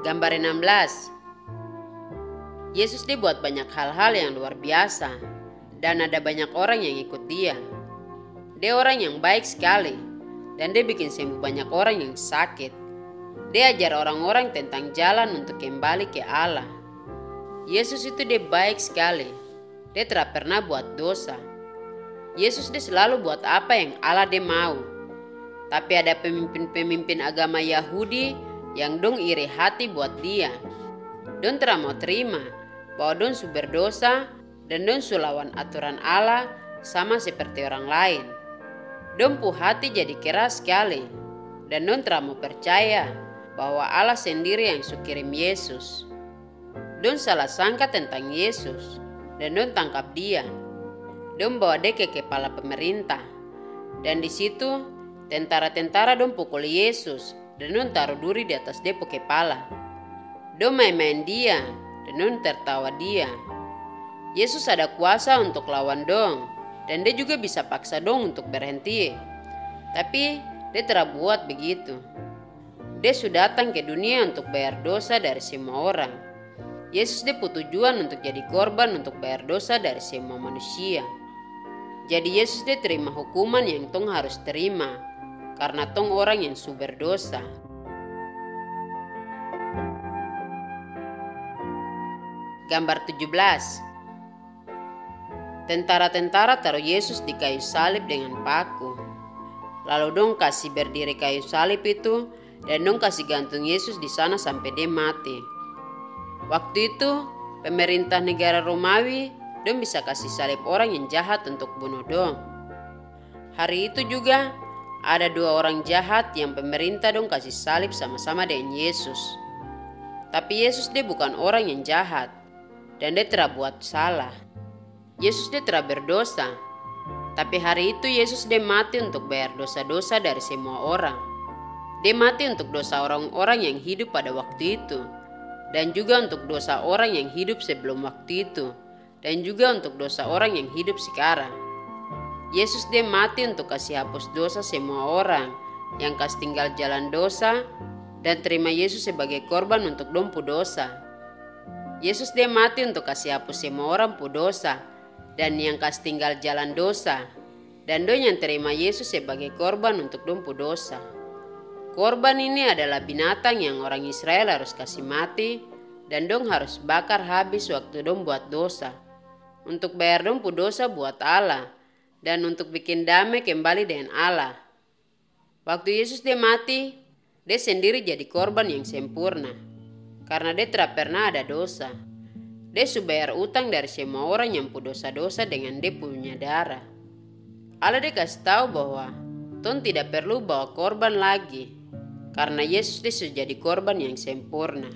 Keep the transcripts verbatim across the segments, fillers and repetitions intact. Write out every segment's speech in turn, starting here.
Gambar enam belas. Yesus dia buat banyak hal-hal yang luar biasa dan ada banyak orang yang ikut dia. Dia orang yang baik sekali dan dia bikin sembuh banyak orang yang sakit. Dia ajar orang-orang tentang jalan untuk kembali ke Allah. Yesus itu dia baik sekali. Dia tidak pernah buat dosa. Yesus dia selalu buat apa yang Allah dia mau. Tapi ada pemimpin-pemimpin agama Yahudi yang dong iri hati buat dia. Dong tidak mau terima bahwa dong su berdosa dan dong su lawan aturan Allah sama seperti orang lain. Dong pu hati jadi keras sekali dan dong tidak mau percaya bahwa Allah sendiri yang su kirim Yesus. Dong salah sangka tentang Yesus dan dong tangkap dia. Dong bawa dia ke kepala pemerintah dan di situ tentara-tentara dong pukul Yesus dan dong taruh duri di atas dia pu kepala. Dong main-main dia dan dong tertawa dia. Yesus ada kuasa untuk lawan dong dan dia juga bisa paksa dong untuk berhenti. Tapi dia tidak buat begitu. Dia sudah datang ke dunia untuk bayar dosa dari semua orang. Yesus dia pu tujuan untuk jadi korban untuk bayar dosa dari semua manusia. Jadi Yesus dia terima hukuman yang tong harus terima karena tong orang yang su berdosa. Gambar tujuh belas. Tentara-tentara taruh Yesus di kayu salib dengan paku. Lalu dong kasih berdiri kayu salib itu dan dong kasih gantung Yesus di sana sampai dia mati. Waktu itu pemerintah negara Romawi dong bisa kasih salib orang yang jahat untuk bunuh dong. Hari itu juga ada dua orang jahat yang pemerintah dong kasih salib sama-sama dengan Yesus. Tapi Yesus dia bukan orang yang jahat dan dia tidak buat salah. Yesus dia tidak berdosa. Tapi hari itu Yesus dia mati untuk bayar dosa-dosa dari semua orang. Dia mati untuk dosa orang-orang yang hidup pada waktu itu. Dan juga untuk dosa orang yang hidup sebelum waktu itu. Dan juga untuk dosa orang yang hidup sekarang. Yesus dia mati untuk kasih hapus dosa semua orang yang kas tinggal jalan dosa dan terima Yesus sebagai korban untuk dong pu dosa. Yesus dia mati untuk kasih hapus semua orang pu dosa dan yang kas tinggal jalan dosa dan dong yang terima Yesus sebagai korban untuk dong pu dosa. Korban ini adalah binatang yang orang Israel harus kasih mati dan dong harus bakar habis waktu dong buat dosa untuk bayar dong pu dosa buat Allah dan untuk bikin damai kembali dengan Allah. Waktu Yesus dia mati, dia sendiri jadi korban yang sempurna. Karena dia tidak pernah ada dosa. Dia sudah bayar utang dari semua orang yang pu dosa-dosa dengan dia punya darah. Allah dia kasih tahu bahwa Tuhan tidak perlu bawa korban lagi. Karena Yesus dia sudah jadi korban yang sempurna.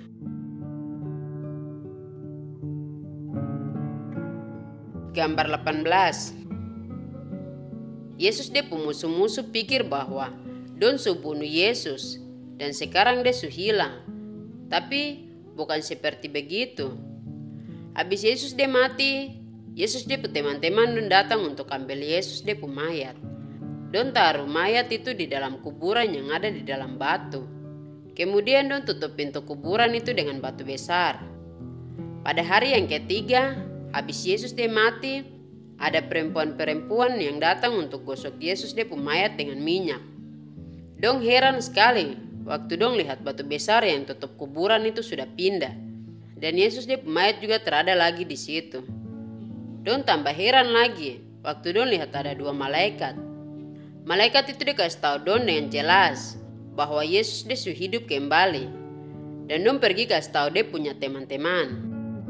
Gambar delapan belas. Yesus dia pemusuh-musuh pikir bahwa don su bunuh Yesus dan sekarang dia su hilang. Tapi bukan seperti begitu. Habis Yesus dia mati, Yesus dia pu teman-teman don datang untuk ambil Yesus dia pu mayat. Don taruh mayat itu di dalam kuburan yang ada di dalam batu. Kemudian don tutup pintu kuburan itu dengan batu besar. Pada hari yang ketiga, habis Yesus dia mati, ada perempuan-perempuan yang datang untuk gosok Yesus dia pu mayat dengan minyak. Dong heran sekali waktu dong lihat batu besar yang tutup kuburan itu sudah pindah. Dan Yesus dia pu mayat juga terada lagi di situ. Dong tambah heran lagi waktu dong lihat ada dua malaikat. Malaikat itu dikasih tahu dong dengan jelas bahwa Yesus dia su hidup kembali. Dan dong pergi kasih tahu dia punya teman-teman.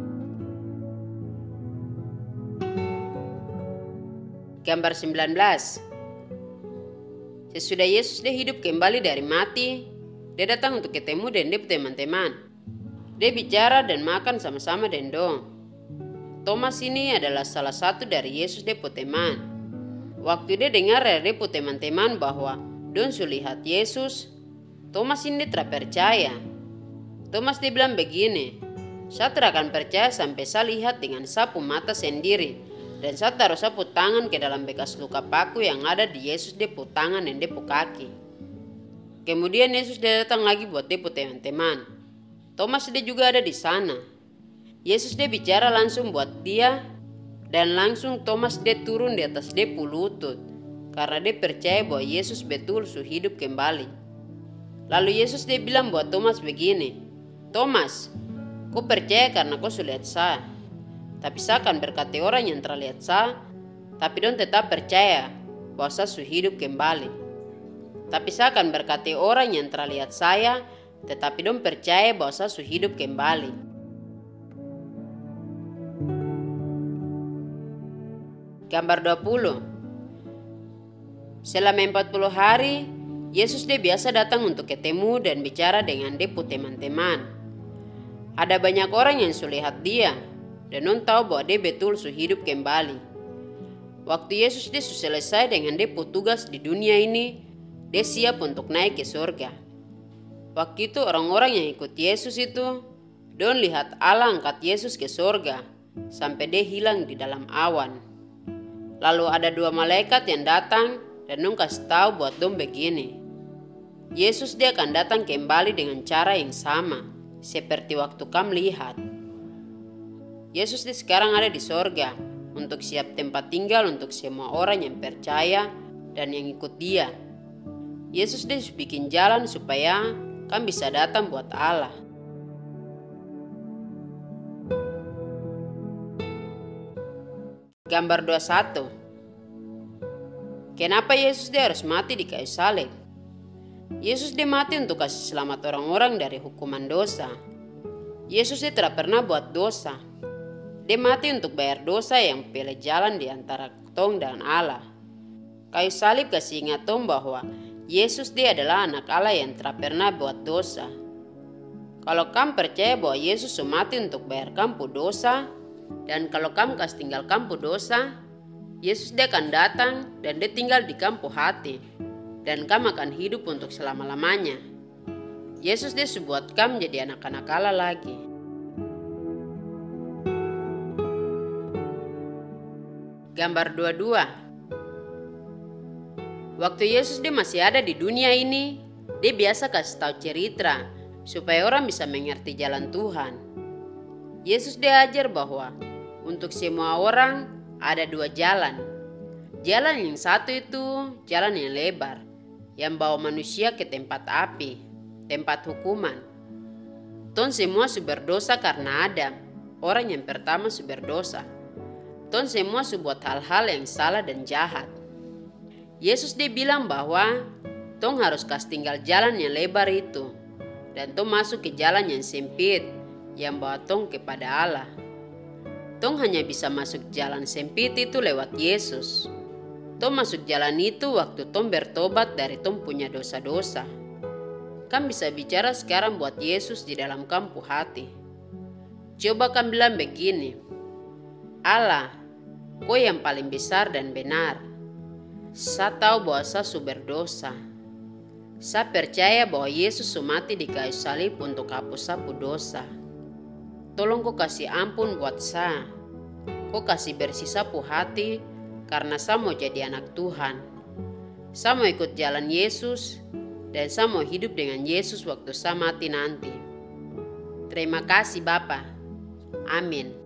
Gambar sembilan belas. Sesudah Yesus dia hidup kembali dari mati, dia datang untuk ketemu dengan dia teman-teman. Dia bicara dan makan sama-sama dengan dong. Thomas ini adalah salah satu dari Yesus dia teman. Waktu dia dengar dari dia teman-teman bahwa dong su lihat Yesus, Thomas ini tidak percaya. Thomas dia bilang begini, saya tidak akan percaya sampai saya lihat dengan sapu mata sendiri. Dan saya taruh sapu tangan ke dalam bekas luka paku yang ada di Yesus dia pu tangan dan dia pu kaki. Kemudian Yesus dia datang lagi buat dia pu teman-teman. Thomas dia juga ada di sana. Yesus dia bicara langsung buat dia, dan langsung Thomas dia turun di atas dia pu lutut karena dia percaya bahwa Yesus betul su hidup kembali. Lalu Yesus dia bilang buat Thomas begini, "Thomas, kau percaya karena kau sudah lihat saya. Tapi saya akan berkati orang yang telah lihat saya, tapi dong tetap percaya bahwa saya su hidup kembali. Tapi saya akan berkati orang yang telah lihat saya, tetapi dong percaya bahwa saya su hidup kembali." Gambar dua puluh. Selama empat puluh hari, Yesus dia biasa datang untuk ketemu dan bicara dengan dia pu teman-teman. Ada banyak orang yang su lihat dia, dan non tahu bahwa dia betul su hidup kembali. Waktu Yesus dia su selesai dengan dia pu tugas di dunia ini, dia siap untuk naik ke surga. Waktu itu orang-orang yang ikut Yesus itu, don lihat Allah angkat Yesus ke surga, sampai dia hilang di dalam awan. Lalu ada dua malaikat yang datang dan dong kasih tahu buat dong begini, Yesus dia akan datang kembali dengan cara yang sama, seperti waktu kamu lihat. Yesus dia sekarang ada di sorga untuk siap tempat tinggal untuk semua orang yang percaya dan yang ikut dia. Yesus dia bikin jalan supaya kamu bisa datang buat Allah. Gambar dua puluh satu. Kenapa Yesus dia harus mati di kayu salib? Yesus dia mati untuk kasih selamat orang-orang dari hukuman dosa. Yesus dia tidak pernah buat dosa. Dia mati untuk bayar dosa yang pilih jalan di antara tong dan Allah. Kayu salib kasih ingat tong bahwa Yesus dia adalah anak Allah yang tidak pernah buat dosa. Kalau kamu percaya bahwa Yesus mati untuk bayar kamu dosa, dan kalau kamu kasih tinggal kamu dosa, Yesus dia akan datang dan dia tinggal di kamu hati, dan kamu akan hidup untuk selama-lamanya. Yesus dia buat kamu jadi anak-anak Allah lagi. Gambar dua puluh dua. Waktu Yesus dia masih ada di dunia ini, dia biasa kasih tahu cerita supaya orang bisa mengerti jalan Tuhan. Yesus dia ajar bahwa untuk semua orang ada dua jalan. Jalan yang satu itu jalan yang lebar, yang bawa manusia ke tempat api, tempat hukuman. Ton semua su berdosa karena Adam, orang yang pertama su berdosa. Ton semua su buat hal-hal yang salah dan jahat. Yesus dia bilang bahwa tong harus kasih tinggal jalan yang lebar itu, dan tong masuk ke jalan yang sempit yang bawa tong kepada Allah. Tong hanya bisa masuk jalan sempit itu lewat Yesus. Tong masuk jalan itu waktu tong bertobat dari tong punya dosa-dosa. Kamu bisa bicara sekarang buat Yesus di dalam kamu hati. Coba kamu bilang begini, Allah, Kau yang paling besar dan benar. Saya tahu bahwa saya su berdosa. Saya percaya bahwa Yesus mati di kayu salib untuk hapus sapu dosa. Tolong Kau kasih ampun buat saya. Kau kasih bersih sapu hati karena saya mau jadi anak Tuhan. Saya mau ikut jalan Yesus dan saya mau hidup dengan Yesus waktu saya mati nanti. Terima kasih Bapa. Amin.